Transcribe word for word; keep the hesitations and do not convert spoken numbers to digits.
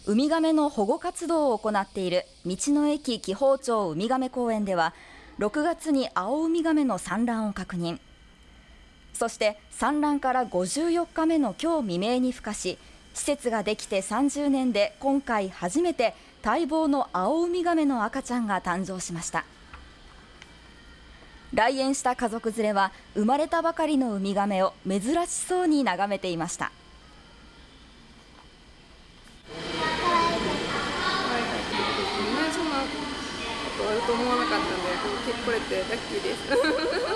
ウミガメの保護活動を行っている道の駅紀宝町ウミガメ公園では、ろくがつにアオウミガメの産卵を確認。そして産卵からごじゅうよっかめの今日未明に孵化し、施設ができてさんじゅうねんで今回初めて待望のアオウミガメの赤ちゃんが誕生しました。来園した家族連れは生まれたばかりのウミガメを珍しそうに眺めていました。 そんなことあると思わなかったので、来れてラッキーです。